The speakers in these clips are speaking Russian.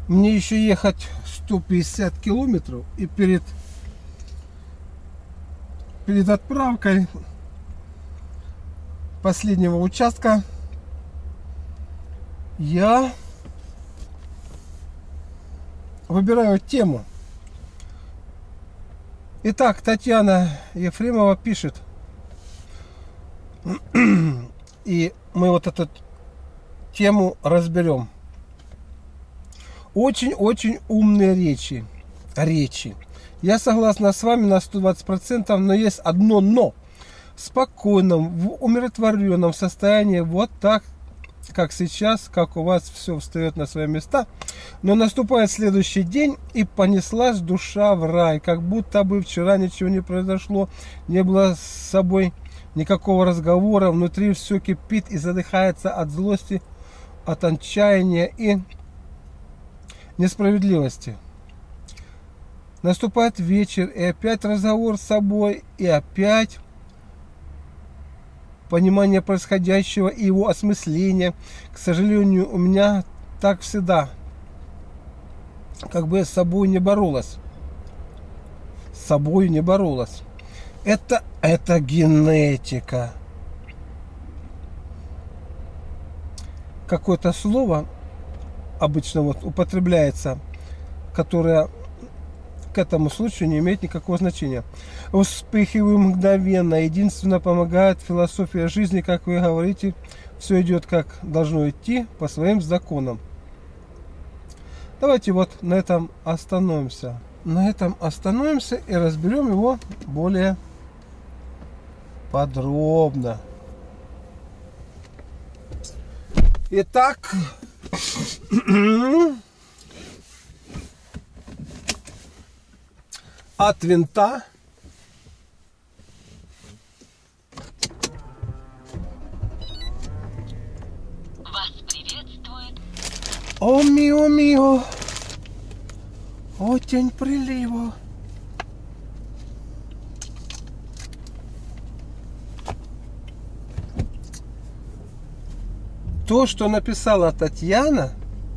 Мне еще ехать 150 километров, и перед отправкой последнего участка я выбираю тему. Итак, Татьяна Ефремова пишет, и мы вот эту тему разберем. Очень-очень умные речи. Я согласна с вами на 120%, но есть одно но. В спокойном, в умиротворенном состоянии, вот так, как сейчас, как у вас все встает на свои места. Но наступает следующий день, и понеслась душа в рай, как будто бы вчера ничего не произошло, не было с собой никакого разговора, внутри все кипит и задыхается от злости, от отчаяния и несправедливости. Наступает вечер, и опять разговор с собой, и опять понимание происходящего и его осмысление. К сожалению, у меня так всегда, как бы с собой не боролась. Это генетика. Какое-то слово обычно вот употребляется, которое к этому случаю не имеет никакого значения. Вспыхиваю мгновенно. Единственно помогает философия жизни, как вы говорите, все идет как должно идти, по своим законам. Давайте вот на этом остановимся. И разберем его более подробно. Итак, от винта вас приветствует. О мио, о тень прилива. То, что написала Татьяна,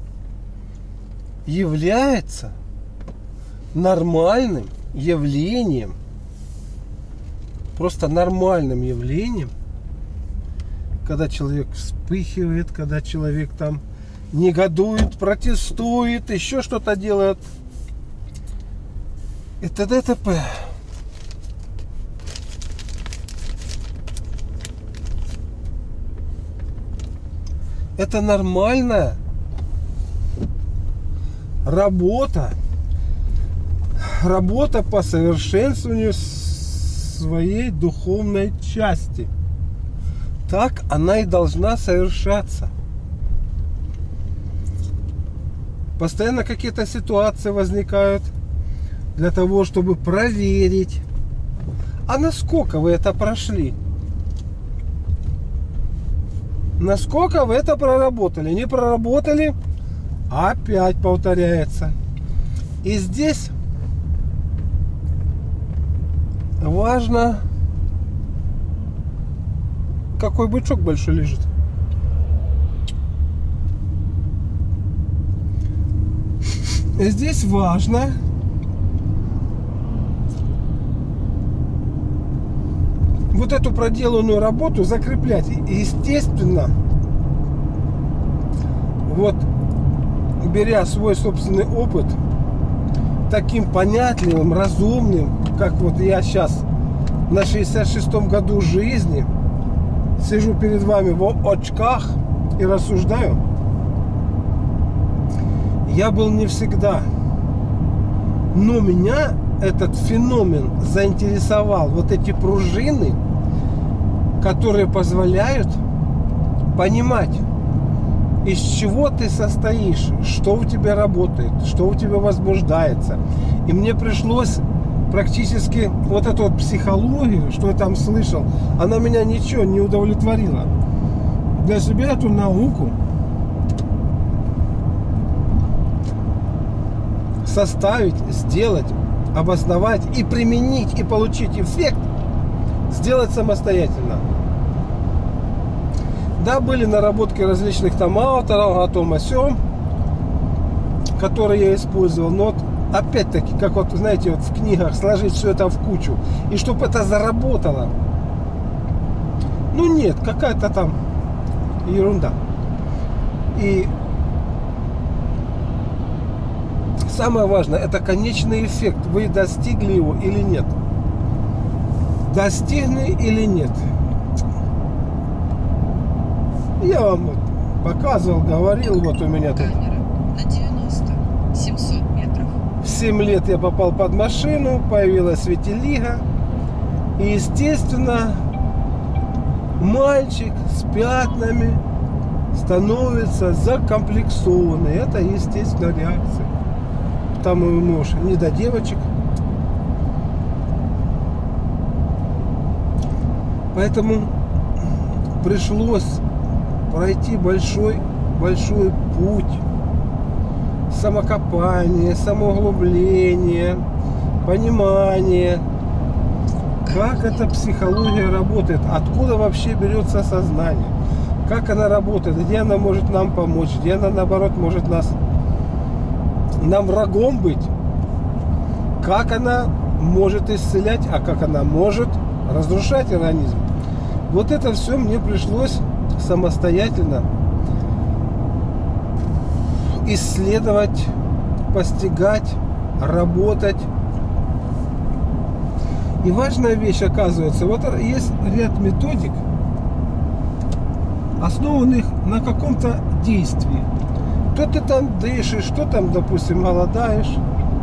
является нормальным явлением, просто нормальным явлением, когда человек вспыхивает, когда человек там негодует, протестует, еще что-то делает. Это ДТП. Это нормальная работа по совершенствованию своей духовной части. Так она и должна совершаться. Постоянно какие-то ситуации возникают для того, чтобы проверить, а насколько вы это прошли. Насколько вы это проработали? Не проработали, опять повторяется. И здесь важно, какой бычок большой лежит. И здесь важно вот эту проделанную работу закреплять. И, естественно, вот беря свой собственный опыт, таким понятливым, разумным, как вот я сейчас на 66-м году жизни сижу перед вами в очках и рассуждаю, я был не всегда, но меня этот феномен заинтересовал. Вот эти пружины, которые позволяют понимать, из чего ты состоишь, что у тебя работает, что у тебя возбуждается. И мне пришлось практически вот эту вот психологию, что я там слышал, она меня ничего не удовлетворила. Для себя эту науку составить, сделать, обосновать и применить, и получить эффект, сделать самостоятельно. Да, были наработки различных там авторов о том, о сём, которые я использовал. Но вот опять-таки, как вот, знаете, вот в книгах сложить все это в кучу, и чтобы это заработало. Ну нет, какая-то там ерунда. И самое важное, это конечный эффект. Вы достигли его или нет? Достигли или нет? Я вам вот показывал, говорил, вот у меня тут. Камера на 90, 700 метров. В 7 лет я попал под машину, появилась витилиго. И, естественно, мальчик с пятнами становится закомплексованный. Это, естественно, реакция. Там ему уж не до девочек. Поэтому пришлось пройти большой путь. Самокопание, самоуглубление, понимание, как эта психология работает, откуда вообще берется сознание, как она работает, где она может нам помочь, где она, наоборот, может нам врагом быть, как она может исцелять, а как она может разрушать организм. Вот это все мне пришлось самостоятельно исследовать, постигать, работать. И важная вещь, оказывается, вот есть ряд методик, основанных на каком-то действии. То ты там дышишь, что там, допустим, голодаешь.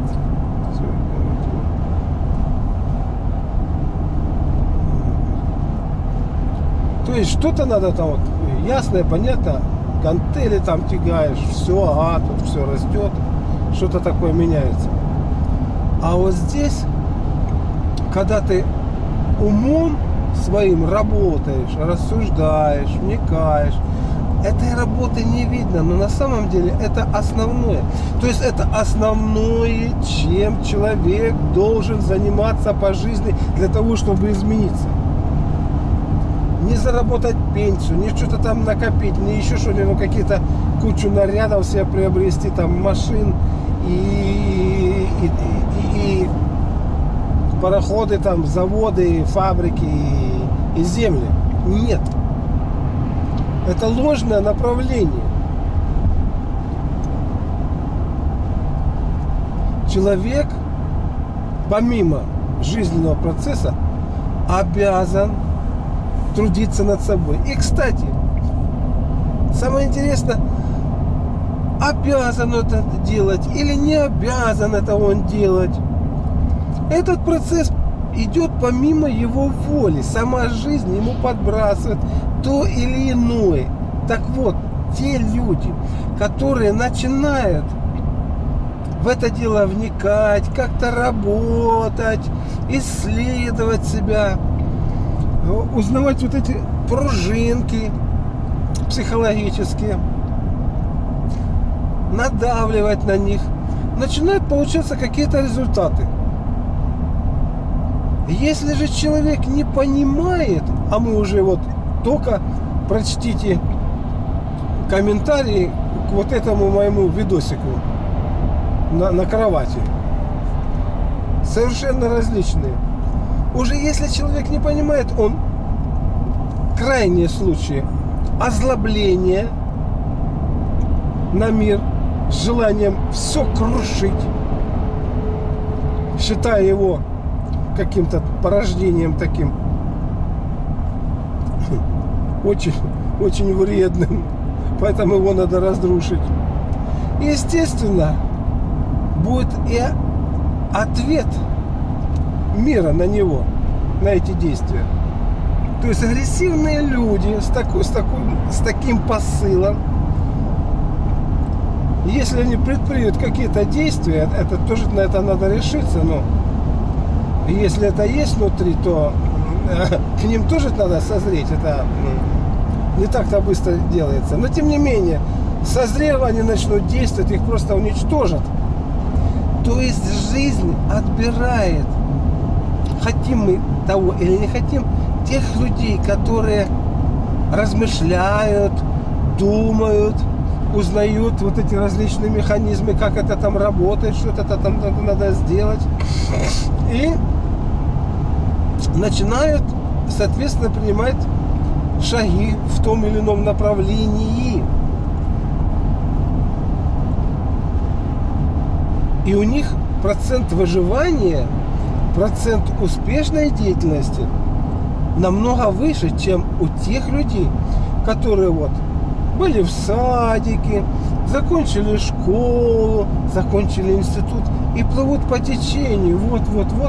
То есть что-то надо там, вот, ясно и понятно, гантели там тягаешь, все, ага, тут все растет, что-то такое меняется. А вот здесь, когда ты умом своим работаешь, рассуждаешь, вникаешь, этой работы не видно, но на самом деле это основное. То есть это основное, чем человек должен заниматься по жизни для того, чтобы измениться. Не заработать пенсию, не что-то там накопить, не еще что-нибудь, ну, какие-то кучу нарядов себе приобрести, там машин и пароходы, там заводы, фабрики и земли. Нет. Это ложное направление. Человек, помимо жизненного процесса, обязан трудиться над собой. И, кстати, самое интересное, обязан это делать или не обязан это он делать. Этот процесс идет помимо его воли. Сама жизнь ему подбрасывает то или иное. Так вот, те люди, которые начинают в это дело вникать, как-то работать, исследовать себя, узнавать вот эти пружинки психологические, надавливать на них, начинают получаться какие-то результаты. Если же человек не понимает, а мы уже вот только прочтите комментарии к вот этому моему видосику на кровати, совершенно различные. Уже если человек не понимает, он крайние случаи озлобления на мир с желанием все крушить, считая его каким-то порождением таким очень, очень вредным, поэтому его надо разрушить. Естественно, будет и ответ мира на него, на эти действия. То есть агрессивные люди с таким посылом, если они предпримут какие-то действия, это тоже на это надо решиться, но если это есть внутри, то к ним тоже надо созреть. Это не так-то быстро делается. Но тем не менее, созрев, они начнут действовать, их просто уничтожат. То есть жизнь отбирает, хотим мы того или не хотим, тех людей, которые размышляют, думают, узнают вот эти различные механизмы, как это там работает, что-то там надо сделать. И начинают, соответственно, принимать шаги в том или ином направлении. И у них процент выживания, процент успешной деятельности намного выше, чем у тех людей, которые вот были в садике, закончили школу, закончили институт и плывут по течению. Вот.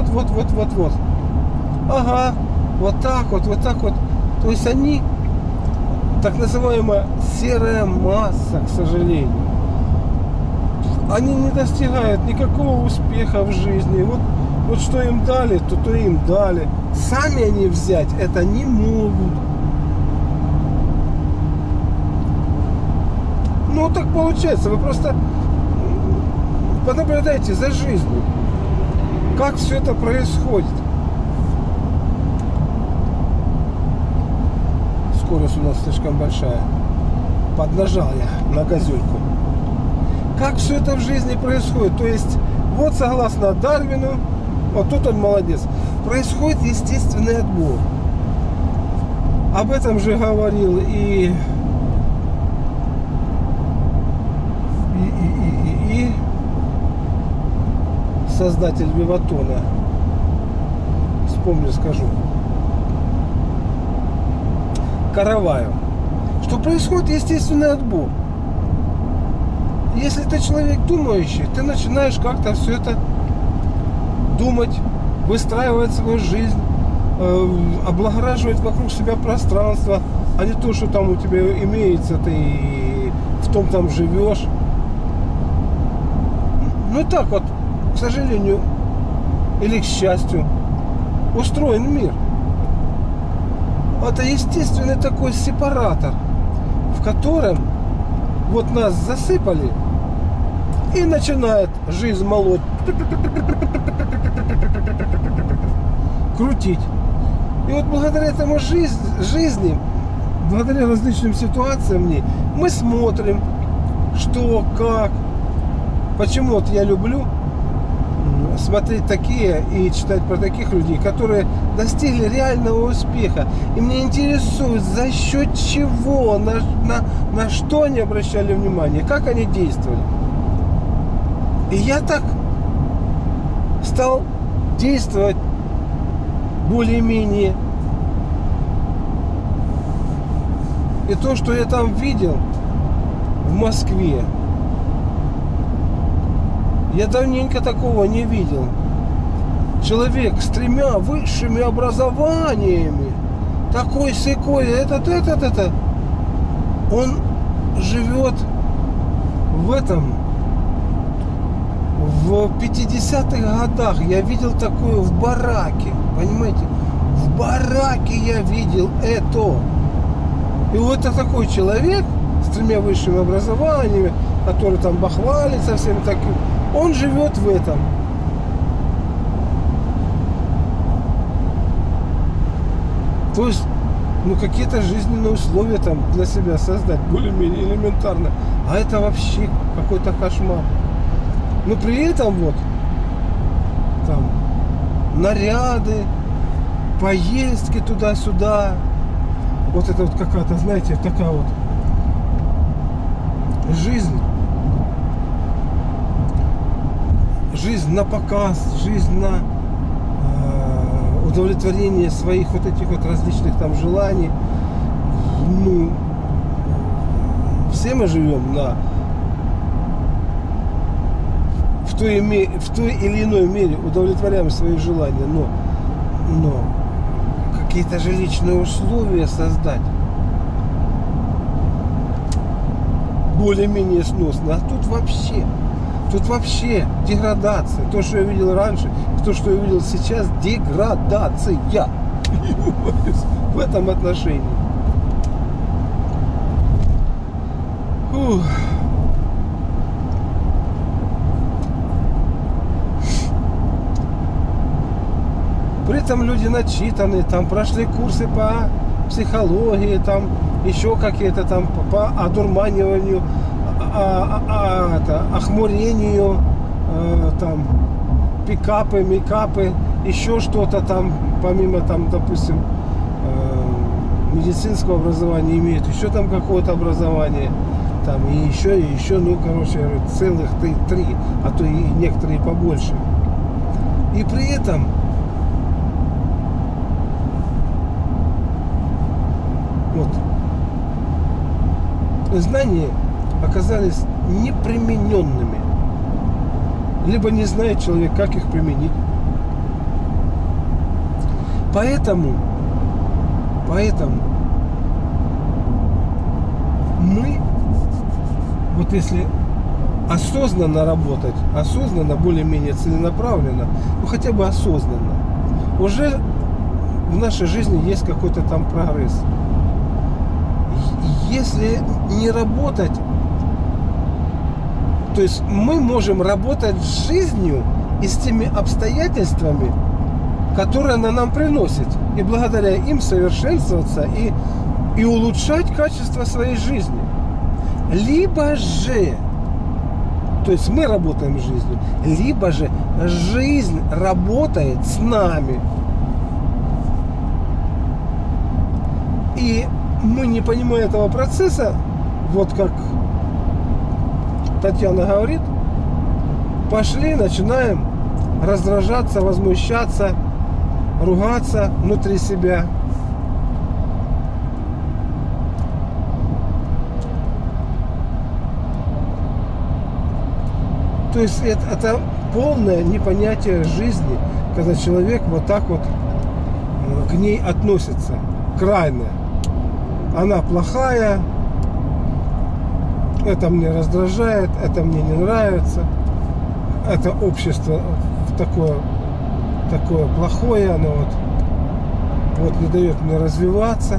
Ага, вот так вот. То есть они, так называемая серая масса, к сожалению. Они не достигают никакого успеха в жизни. Вот что им дали, то им дали. Сами они взять это не могут. Ну, так получается. Вы просто понаблюдайте за жизнью. Как все это происходит. Скорость у нас слишком большая. Поднажал я на газельку. Как все это в жизни происходит? То есть, вот согласно Дарвину, вот тут он молодец, происходит естественный отбор. Об этом же говорил и создатель Виватона. Вспомню, скажу. Караваев. Что происходит естественный отбор. Если ты человек думающий, ты начинаешь как-то все это думать, выстраивать свою жизнь, облагораживать вокруг себя пространство, а не то, что там у тебя имеется, ты в том там живешь. Ну и так вот, к сожалению, или к счастью, устроен мир. Это естественный такой сепаратор, в котором вот нас засыпали и начинает жизнь молоть, крутить. И вот благодаря этому жизни, благодаря различным ситуациям в ней, мы смотрим, что, как. Почему вот я люблю смотреть такие и читать про таких людей, которые достигли реального успеха. И мне интересует, за счет чего, на что они обращали внимание, как они действовали. И я так стал действовать более-менее. И то, что я там видел в Москве, я давненько такого не видел. Человек с 3 высшими образованиями, такой-сякой, он живет в 50-х годах. Я видел такое в бараке, понимаете? В бараке я видел это. И вот это такой человек с 3 высшими образованиями, который там бахвалится всем таким, он живет в этом. То есть, какие-то жизненные условия там для себя создать, более-менее элементарно. А это вообще какой-то кошмар. Но при этом вот там наряды, поездки туда-сюда. Вот это вот какая-то, знаете, такая вот жизнь. Жизнь на показ, жизнь на удовлетворение своих вот этих вот различных там желаний. Все мы живем в той или иной мере удовлетворяем свои желания, но какие-то же личные условия создать более-менее сносно. А тут вообще деградация. То, что я видел раньше, то, что я видел сейчас, деградация в этом отношении. Фух. При этом люди начитаны, там прошли курсы по психологии, там еще какие-то там по одурманиванию охмурению, там, пикапы, мейкапы, еще что-то там, помимо там, допустим, медицинского образования имеют, еще там какое-то образование, там, и еще, ну, короче, целых 3, а то и некоторые побольше. И при этом вот знания оказались непримененными. Либо не знает человек, как их применить. Поэтому мы, вот если осознанно работать, осознанно, более-менее целенаправленно, ну хотя бы осознанно, уже в нашей жизни есть какой-то там прогресс. Если не работать, то есть мы можем работать с жизнью и с теми обстоятельствами, которые она нам приносит, и благодаря им совершенствоваться и улучшать качество своей жизни. Либо же, то есть мы работаем с жизнью, либо же жизнь работает с нами. И мы, не понимая этого процесса, вот как Татьяна говорит, пошли, начинаем раздражаться, возмущаться, ругаться внутри себя. То есть это полное непонятие жизни, когда человек вот так вот к ней относится, крайне. Она плохая, это мне раздражает, это мне не нравится, это общество такое плохое, оно вот не дает мне развиваться.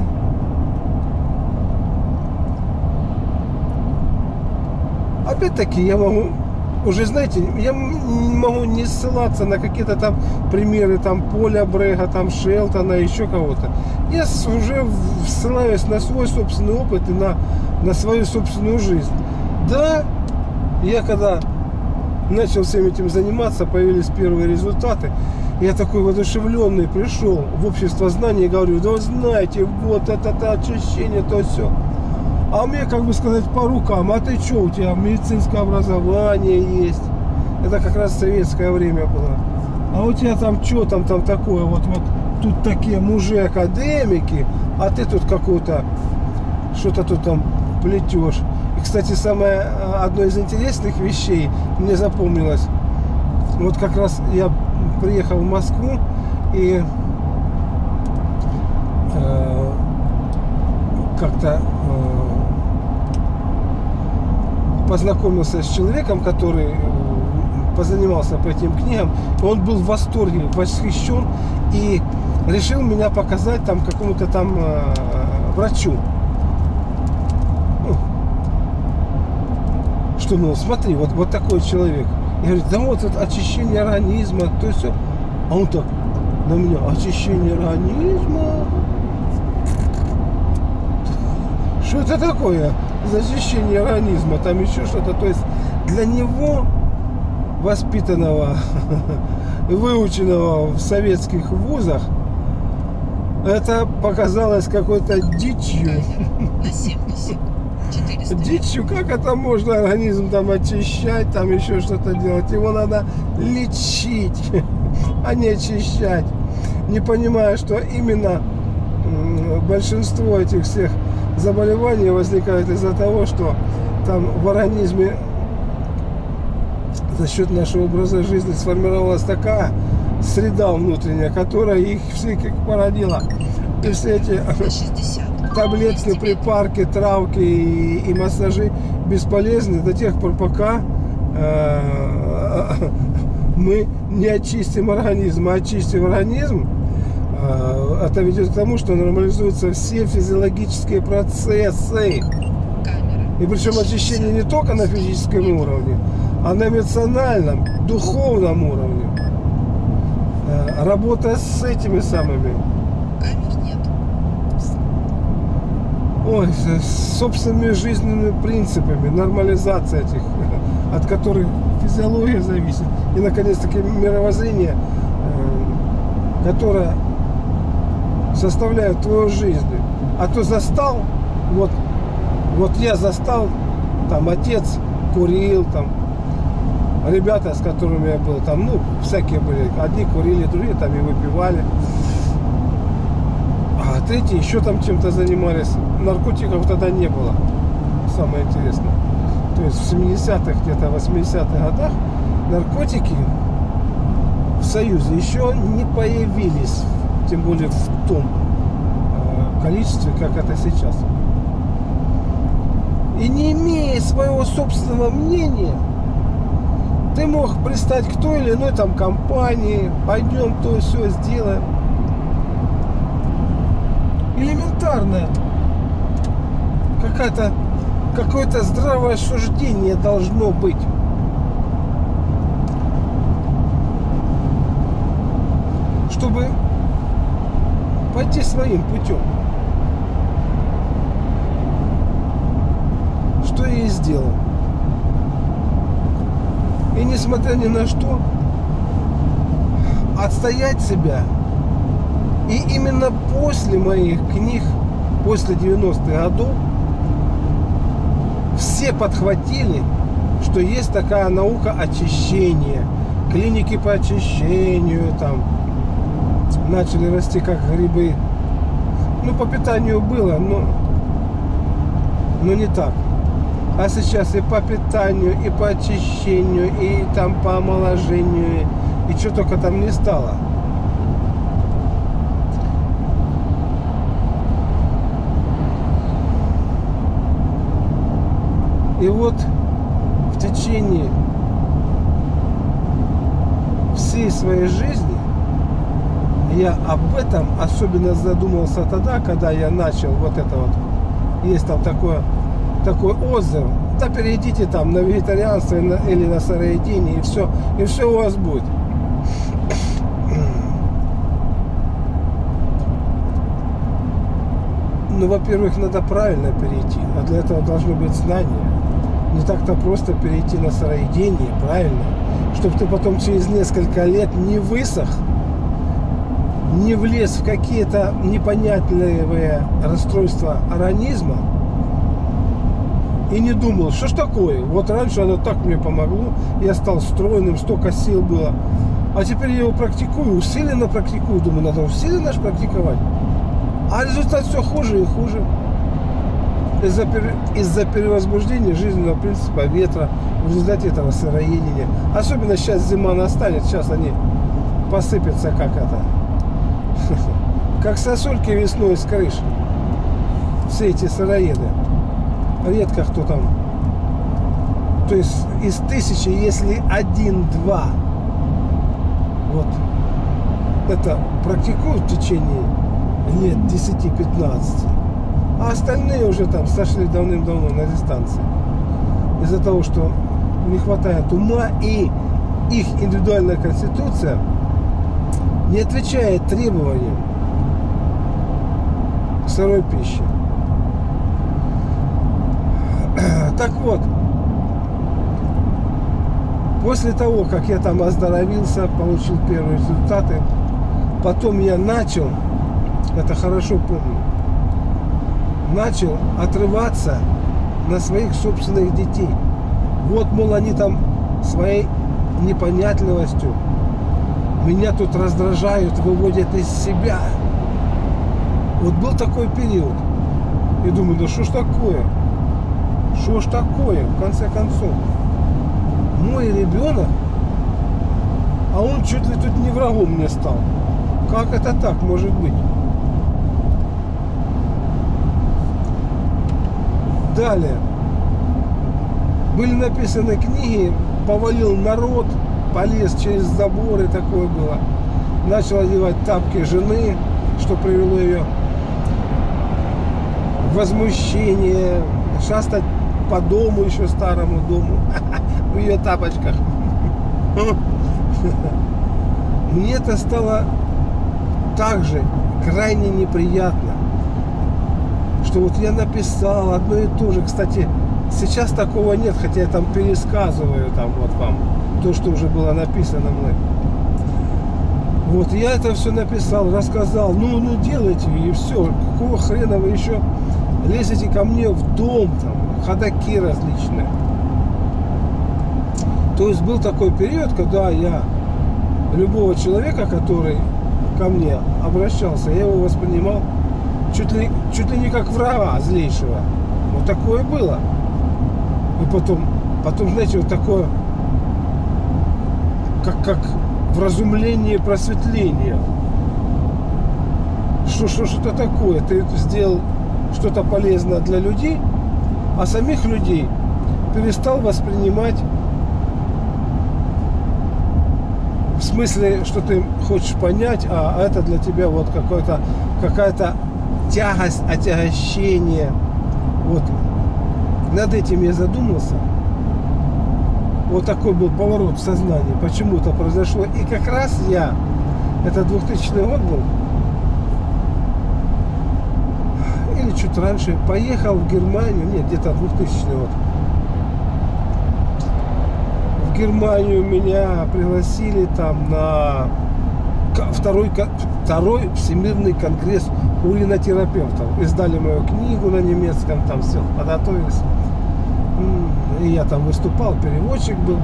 Опять-таки я могу, уже знаете, я могу не ссылаться на какие-то там примеры там Поля Брега, там Шелтона, еще кого-то. Я уже ссылаюсь на свой собственный опыт и на свою собственную жизнь. Да, я когда начал всем этим заниматься, появились первые результаты. Я такой воодушевленный пришел в общество знаний и говорю: да вы знаете, вот это очищение, то все. А мне, как бы сказать, по рукам: а ты что, у тебя медицинское образование есть? Это как раз советское время было. А у тебя там что там такое? Вот тут такие мужи-академики, а ты тут какую-то, что-то тут там плетешь. И, кстати, одно из интересных вещей мне запомнилось. Вот как раз я приехал в Москву и как-то познакомился с человеком, который позанимался по этим книгам. Он был в восторге, восхищен и решил меня показать там какому-то там врачу. Что, ну, смотри, вот такой человек. Я говорю: да вот это очищение организма, то есть все. А он так на меня: очищение организма? Что это такое? Очищение организма, там еще что-то. То есть для него, воспитанного, выученного в советских вузах, это показалось какой-то дичью. На 70. 400. Дичью, как это можно организм там очищать, там еще что-то делать. Его надо лечить, а не очищать. Не понимая, что именно большинство этих всех заболеваний возникает из-за того, что там в организме за счет нашего образа жизни сформировалась такая среда внутренняя, которая их всех породила. И все эти 60. таблетки, припарки, травки и массажи бесполезны до тех пор, пока мы не очистим организм. А очистив организм, это ведет к тому, что нормализуются все физиологические процессы. И причем очищение не только на физическом уровне, а на эмоциональном, духовном уровне. Работа с этими самыми. Камер нет. Ой, с собственными жизненными принципами, нормализация этих, от которых физиология зависит. И, наконец-таки, мировоззрение, которое составляет твою жизнь. А то застал, вот я застал, там отец курил, там ребята, с которыми я был, там, ну, всякие были, одни курили, другие там и выпивали, а третьи еще там чем-то занимались. Наркотиков тогда не было, самое интересное. То есть в 70-х, где-то 80-х годах наркотики в Союзе еще не появились, тем более в том количестве, как это сейчас. И не имея своего собственного мнения, ты мог пристать к той или иной там компании, пойдем то все сделаем. Элементарное. Какое-то здравое суждение должно быть. Чтобы пойти своим путем. Что я и сделал. И несмотря ни на что, отстоять себя. И именно после моих книг, после 90-х годов, все подхватили, что есть такая наука очищения. Клиники по очищению там начали расти как грибы. Ну, по питанию было, но не так. А сейчас и по питанию, и по очищению, и там по омоложению, и что только там не стало. И вот в течение всей своей жизни я об этом особенно задумался тогда, когда я начал вот это вот. Есть там такой отзыв. Да перейдите там на вегетарианство или на сыроедение, и все у вас будет. Ну, во-первых, надо правильно перейти, а для этого должно быть знание. Не так-то просто перейти на сыроедение, правильно? Чтобы ты потом через несколько лет не высох, не влез в какие-то непонятные расстройства организма и не думал, что ж такое? Вот раньше оно так мне помогло, я стал стройным, столько сил было. А теперь я его практикую, усиленно практикую. Думаю, надо усиленно ж практиковать. А результат все хуже и хуже. Из-за перевозбуждения жизненного принципа ветра, в результате этого сыроедения. Особенно сейчас зима настанет, сейчас они посыпятся как это. Как сосульки весной с крыш. Все эти сыроеды. Редко кто там. То есть из 1000, если 1-2 вот это практикуют в течение лет 10-15, а остальные уже там сошли давным-давно на дистанции. Из-за того, что не хватает ума, и их индивидуальная конституция не отвечает требованиям к сырой пище. Так вот, после того, как я там оздоровился, получил первые результаты, потом я начал, это хорошо помню, начал отрываться на своих собственных детей. Вот, мол, они там своей непонятливостью меня тут раздражают, выводят из себя. Вот был такой период. И думаю, да что ж такое? Что ж такое, в конце концов? Мой ребенок, а он чуть ли тут не врагом мне стал. Как это так может быть? Далее. Были написаны книги, повалил народ, полез через заборы, такое было. Начал одевать тапки жены, что привело ее в возмущение, шастать по дому, еще старому дому, в ее тапочках. Мне это стало также крайне неприятно. что вот я написал одно и то же. Кстати, сейчас такого нет, хотя я там пересказываю там вот вам то, что уже было написано мной. Вот, я это все написал, рассказал, ну делайте, и все. Какого хрена вы еще лезете ко мне в дом, там, ходаки различные. То есть был такой период, когда я любого человека, который ко мне обращался, я его воспринимал чуть ли не как врага злейшего. Вот такое было. И потом, знаете, вот такое, как вразумление, просветление. Что-то такое. Ты сделал что-то полезное для людей, а самих людей перестал воспринимать в смысле, что ты хочешь понять, а это для тебя вот какая-то тягость, отягощение. Вот. Над этим я задумался. Вот такой был поворот в сознании. Почему-то произошло. И как раз это 2000 год был, или чуть раньше, поехал в Германию, нет, где-то 2000 год. В Германию меня пригласили там на второй Всемирный конгресс уринотерапевтов. Издали мою книгу на немецком, там все, подготовились. И я там выступал, переводчик был.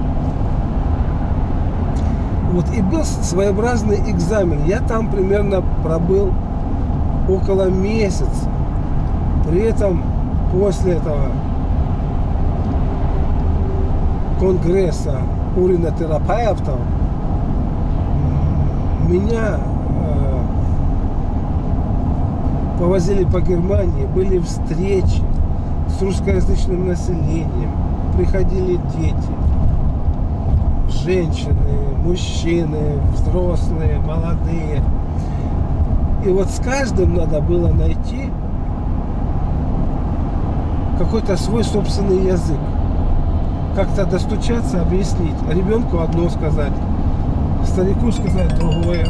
Вот, и был своеобразный экзамен. Я там примерно пробыл около месяца. При этом после этого конгресса уринотерапевтов меня повозили по Германии, были встречи с русскоязычным населением, приходили дети, женщины, мужчины, взрослые, молодые. И вот с каждым надо было найти какой-то свой собственный язык. Как-то достучаться, объяснить. Ребенку одно сказать, старику сказать другое.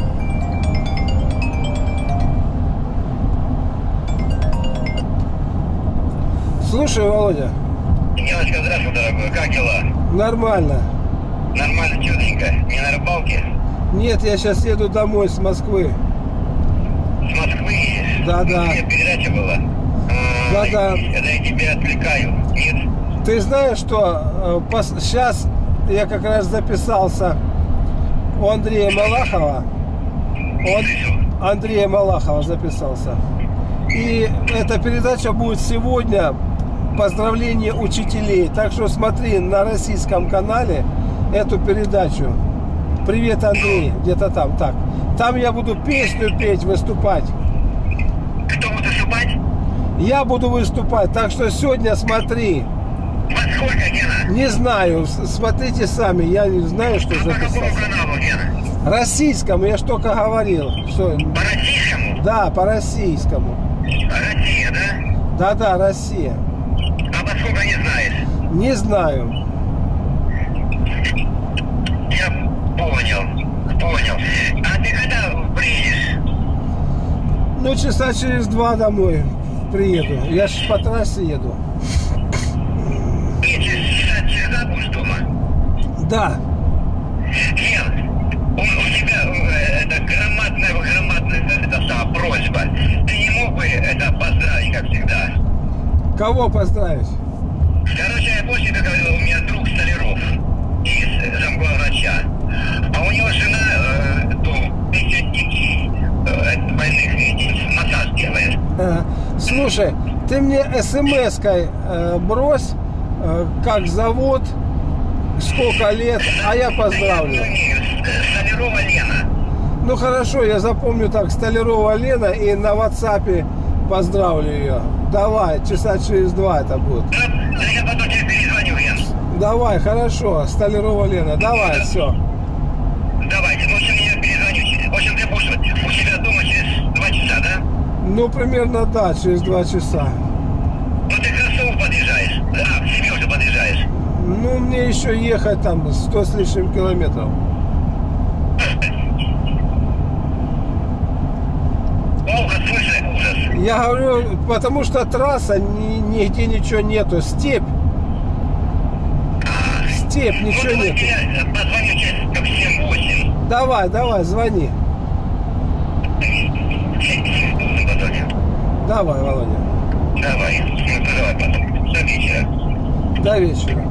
Слушай, Володя. Девочка, здравствуй, дорогой. Как дела? Нормально. Нормально, чудненько. Не на рыбалке? Нет, я сейчас еду домой с Москвы. С Москвы едешь? Да. У тебя передача была? Да. Это я тебя отвлекаю. Нет? Ты знаешь, что сейчас я как раз записался у Андрея Малахова. Андрея Малахова записался. И эта передача будет сегодня. Поздравление учителей. Так что смотри на российском канале эту передачу. Привет, Андрей. Где-то там. Так. Там я буду песню петь, выступать. Кто будет выступать? Я буду выступать. Так что сегодня смотри. Во сколько, Гена? Не знаю. Смотрите сами. Я не знаю, что По какому записался. каналу, Гена? Российскому. Я ж только говорил. Что... По российскому? Да, по российскому. Россия, да? Да, Россия. А во сколько не знаешь? Не знаю. Я понял. А ты когда приедешь? Ну, часа через 2 домой приеду. Я ж по трассе еду. И через 2 будешь дома? Да. Ген, у тебя это громадная просьба. Ты не мог бы это поздравить, как всегда? Кого поздравить? Короче, я помню, как говорил, у меня друг Столяров из замглавврача. А у него жена до 50 детей больных детей массаж делает. Слушай, ты мне смс-кой брось, как зовут, сколько лет, а я поздравлю. Столярова Лена. Ну хорошо, я запомню так, Столярова Лена, и на WhatsApp поздравлю ее. Давай, часа через 2 это будет. Да, я потом тебе перезвоню, Ген. Давай, хорошо, Столярова Лена, давай, все. Давайте, ну, в общем, я перезвоню. В общем, ты будешь у себя дома через 2 часа, да? Ну, примерно, да, через 2 часа. Ну, ты к Ростову подъезжаешь. А, к себе уже подъезжаешь. Ну, мне еще ехать там 100 с лишним километров. Ужас, слышали? Ужас. Я говорю, потому что трасса, нигде ничего нету. Степь. Степь, ничего Ну, нету. я позвоню через 7-8. Давай, звони. Давай, Володя. Давай. Ну, давай потом. До вечера. До вечера.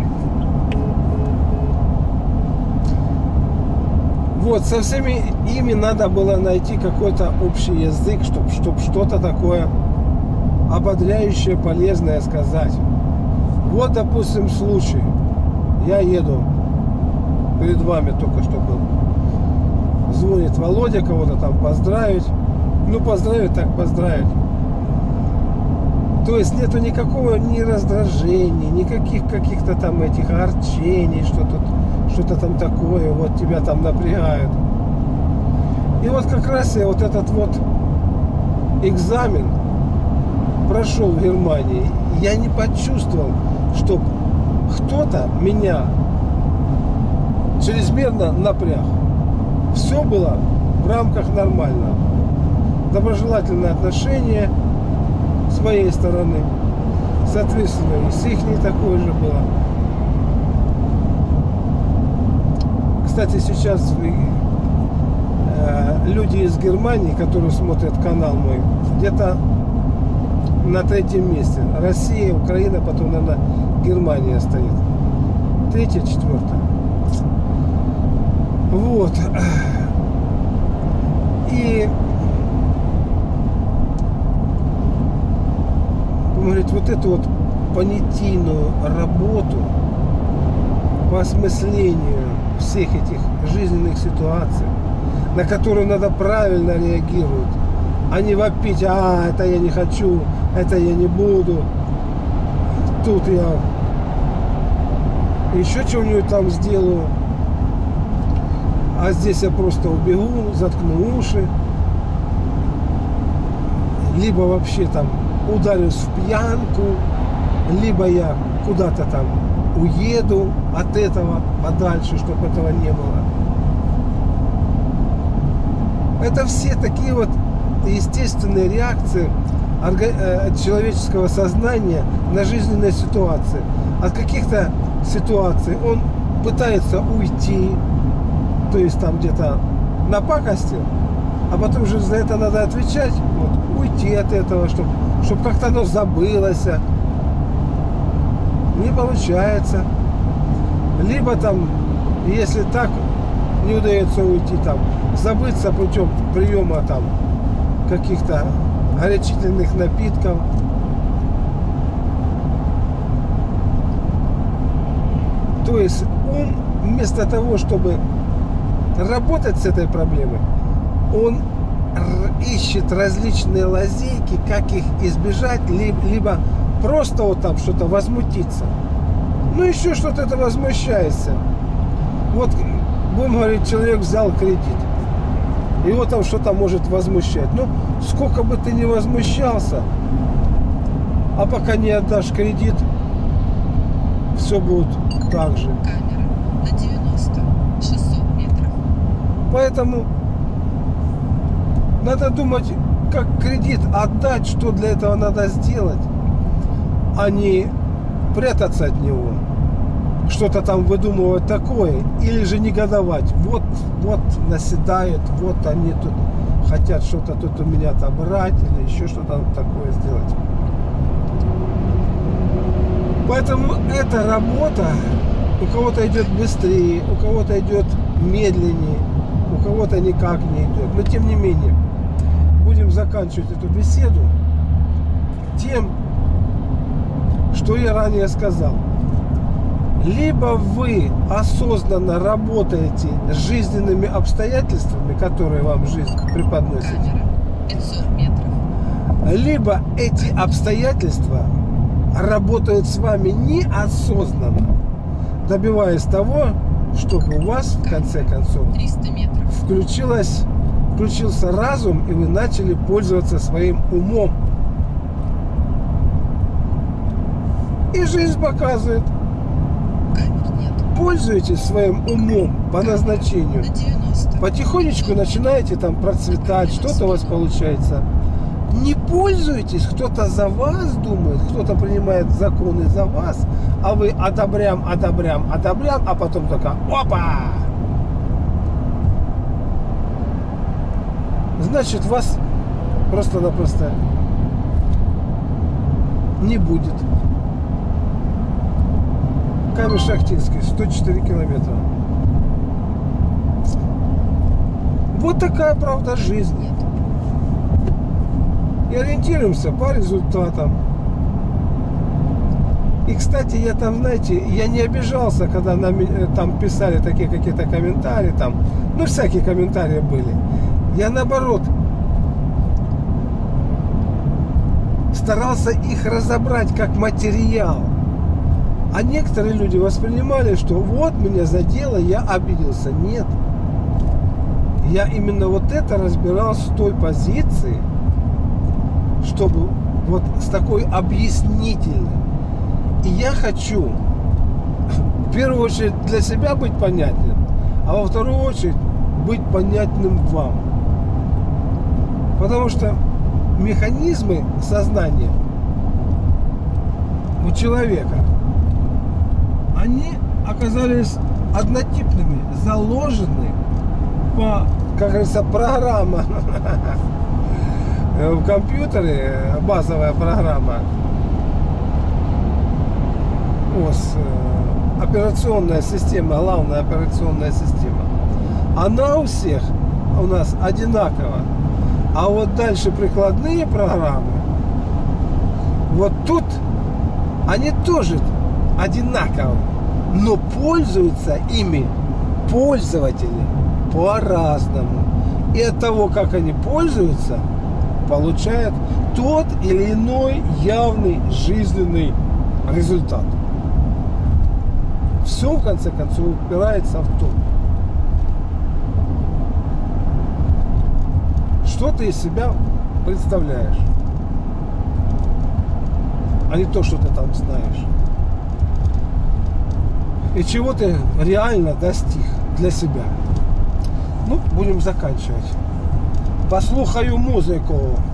Вот, со всеми ими надо было найти какой-то общий язык, чтобы что-то такое ободряющее, полезное сказать. Вот, допустим, случай. Я еду, перед вами только что был. Звонит Володя, кого-то там поздравить. Ну, поздравить так поздравить. То есть нету никакого ни раздражения, никаких каких-то там этих огорчений, что-то там такое, вот тебя там напрягают. И вот как раз я вот этот вот экзамен прошел в Германии. Я не почувствовал, что кто-то меня чрезмерно напряг. Все было в рамках нормально. Доброжелательное отношение с моей стороны. Соответственно, и с ихней такое же было. Кстати, сейчас люди из Германии, которые смотрят канал мой, где-то на 3-м месте. Россия, Украина, потом, наверное, Германия стоит. 3-я, 4-я. Вот. И говорит, вот эту вот понятийную работу по осмыслению всех этих жизненных ситуаций, на которые надо правильно реагировать, а не вопить: это я не хочу, это я не буду, тут я еще что-нибудь там сделаю, а здесь я просто убегу, заткну уши, либо вообще там ударюсь в пьянку, либо я куда-то там уеду от этого подальше, чтобы этого не было. Это все такие вот естественные реакции человеческого сознания на жизненные ситуации. От каких-то ситуаций он пытается уйти, то есть там где-то напакостил, а потом же за это надо отвечать, вот, уйти от этого, чтобы как-то оно забылось. Не получается. Либо там, если так не удается уйти, там забыться путем приема там каких-то горячительных напитков. То есть ум вместо того, чтобы работать с этой проблемой, он ищет различные лазейки, как их избежать, либо просто вот там что-то возмутиться. Ну еще что-то это возмущается. Вот, будем говорить, человек взял кредит. Его там что-то может возмущать. Ну, сколько бы ты ни возмущался, а пока не отдашь кредит, все будет так же. Камера на 90, 600 метров. Поэтому надо думать, как кредит отдать, что для этого надо сделать, а не прятаться от него, что-то там выдумывать такое, или же негодовать. Вот наседают, вот они тут хотят что-то тут у меня отобрать, или еще что-то такое сделать. Поэтому эта работа у кого-то идет быстрее, у кого-то идет медленнее, у кого-то никак не идет. Но тем не менее, будем заканчивать эту беседу тем, что я ранее сказал. Либо вы осознанно работаете с жизненными обстоятельствами, которые вам жизнь преподносит, Камера 500 метров. либо эти обстоятельства работают с вами неосознанно, добиваясь того, чтобы у вас в конце концов 300 метров. включился разум, и вы начали пользоваться своим умом. И жизнь показывает. Камер нет. Пользуйтесь своим умом по назначению. На 90. Потихонечку начинаете там процветать, что-то у вас получается. не пользуетесь, кто-то за вас думает, кто-то принимает законы за вас, а вы одобрям, а потом только опа! Значит, вас просто-напросто не будет. Камень-Шахтинский, 104 километра. Вот такая правда жизни. Нет. И ориентируемся по результатам. И, кстати, я там, знаете, я не обижался, когда там писали такие какие-то комментарии, там, ну, всякие комментарии были. Я, наоборот, старался их разобрать как материал. А некоторые люди воспринимали, что вот меня задело, я обиделся. Нет. Я именно вот это разбирал с той позиции, чтобы вот с такой объяснительной. И я хочу в первую очередь для себя быть понятным, а во вторую очередь быть понятным вам. Потому что механизмы сознания у человека, они оказались однотипными, заложены по, как говорится, программа в компьютере, базовая программа ОС, операционная система, главная операционная система, она у всех у нас одинакова. А вот дальше прикладные программы, вот тут они тоже одинаковые, но пользуются ими пользователи по-разному. И от того, как они пользуются, получают тот или иной явный жизненный результат. Все, в конце концов, упирается в то, что ты из себя представляешь, а не то, что ты там знаешь. И чего ты реально достиг для себя. Ну, будем заканчивать. Послухаю музыку.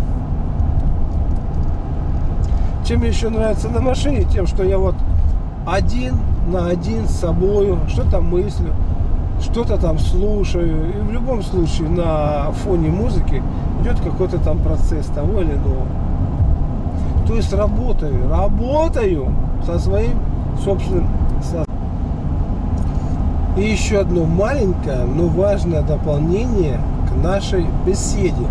Чем мне еще нравится на машине? Тем, что я вот один на один с собою, что-то мыслю, что-то там слушаю. И в любом случае на фоне музыки идет какой-то там процесс того или иного. То есть работаю со своим собственным сознанием. И еще одно маленькое, но важное дополнение к нашей беседе.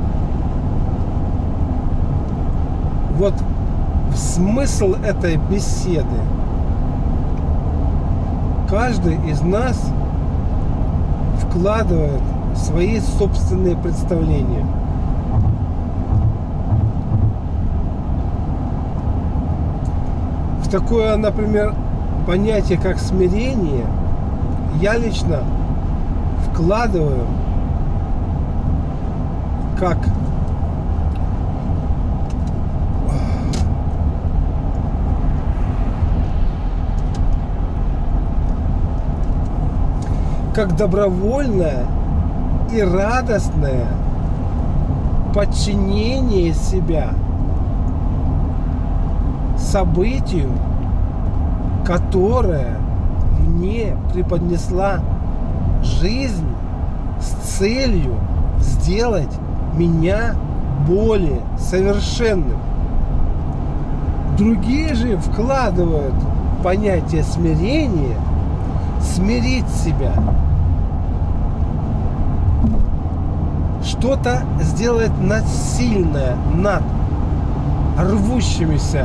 Вот смысл этой беседы. Каждый из нас вкладывает свои собственные представления. В такое, например, понятие, как смирение, я лично вкладываю как добровольное и радостное подчинение себя событию, которое мне преподнесла жизнь с целью сделать меня более совершенным. Другие же вкладывают понятие смирения, смирить себя, что-то сделать насильное над рвущимися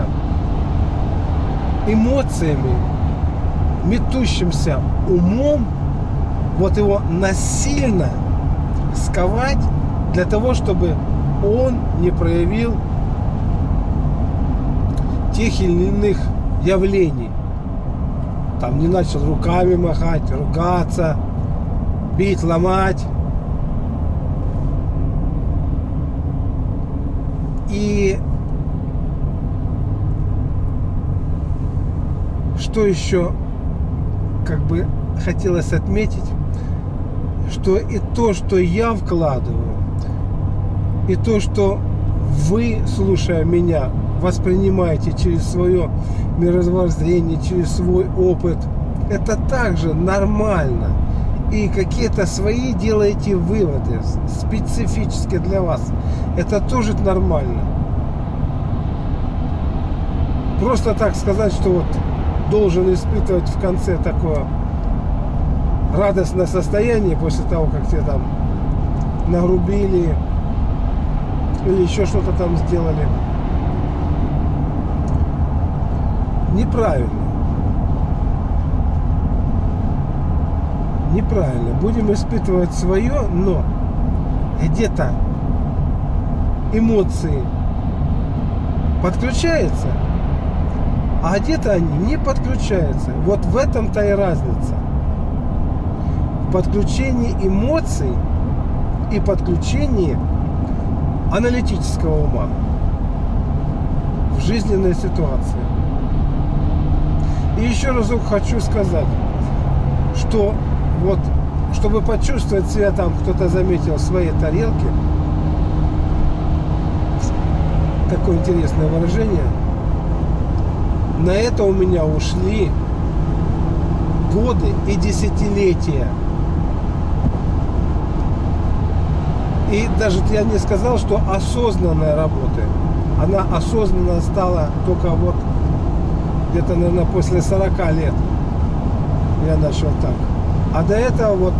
эмоциями, метущимся умом, вот его насильно сковать для того, чтобы он не проявил тех или иных явлений. Там не начал руками махать, ругаться, бить, ломать. И что еще как бы хотелось отметить, что и то, что я вкладываю, и то, что вы, слушая меня, воспринимаете через свое мировоззрение, через свой опыт, это также нормально. И какие-то свои делаете выводы, специфические для вас. Это тоже нормально. Просто так сказать, что вот должен испытывать в конце такое радостное состояние после того, как тебе там нагрубили или еще что-то там сделали. Неправильно. Неправильно. Будем испытывать свое, но где-то эмоции подключаются, а где-то они не подключаются. Вот в этом-то и разница. В подключении эмоций и подключении аналитического ума в жизненной ситуации. И еще разок хочу сказать, что вот, чтобы почувствовать себя там, кто-то заметил в своей тарелке, какое интересное выражение, на это у меня ушли годы и десятилетия. И даже я не сказал, что осознанная работа. Она осознанно стала только вот где-то, наверное, после 40 лет я начал так. А до этого вот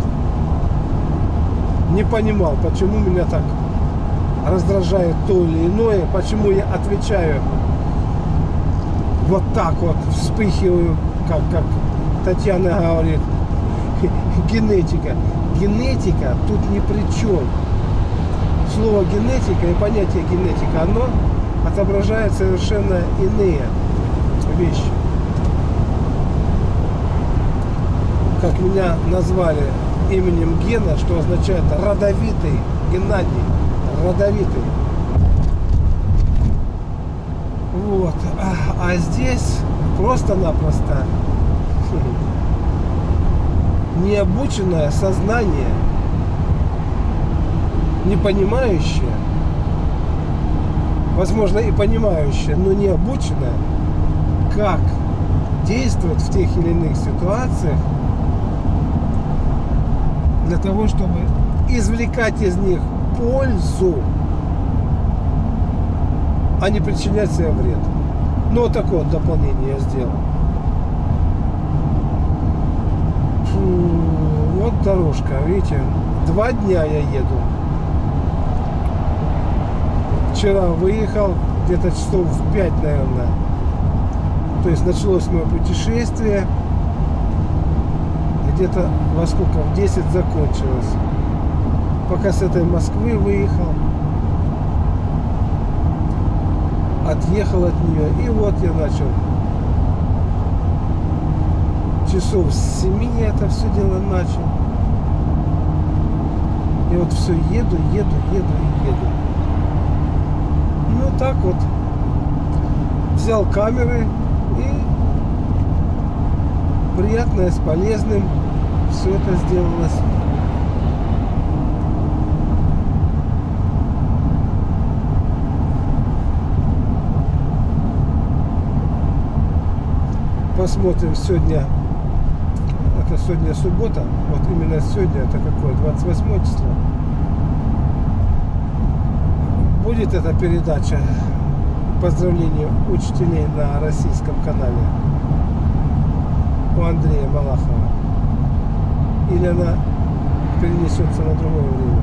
не понимал, почему меня так раздражает то или иное, почему я отвечаю вот так вот, вспыхиваю, как Татьяна говорит, генетика. Генетика тут ни при чем. Слово генетика и понятие генетика, оно отображает совершенно иные вещи. Как меня назвали именем Гена, что означает родовитый, Геннадий, родовитый. Вот. А здесь просто-напросто необученное сознание, не понимающее, возможно и понимающее, но не обученное, как действовать в тех или иных ситуациях для того, чтобы извлекать из них пользу, а не причинять себе вред. Ну, вот такое вот дополнение я сделал. Вот дорожка, видите, 2 дня я еду. Вчера выехал, где-то часов в 5, наверное. То есть началось мое путешествие. Где-то во сколько? В 10 закончилось. Пока с этой Москвы выехал. Отъехал от нее. И вот я начал. Часов с 7 я это все дело начал. И вот все еду. Ну так вот. Взял камеры и приятное с полезным все это сделалось. Посмотрим сегодня. Это сегодня суббота. Вот именно сегодня, это какое? 28 число. Будет эта передача поздравления учителей на российском канале у Андрея Малахова? Или она перенесется на другое время?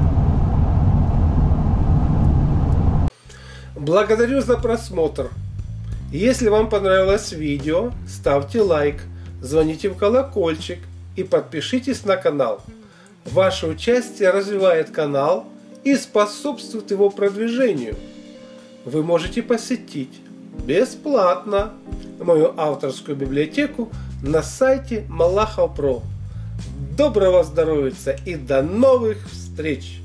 Благодарю за просмотр. Если вам понравилось видео, ставьте лайк, звоните в колокольчик и подпишитесь на канал. Ваше участие развивает канал и способствует его продвижению. Вы можете посетить бесплатно мою авторскую библиотеку на сайте Малахов.про. Доброго здоровья и до новых встреч!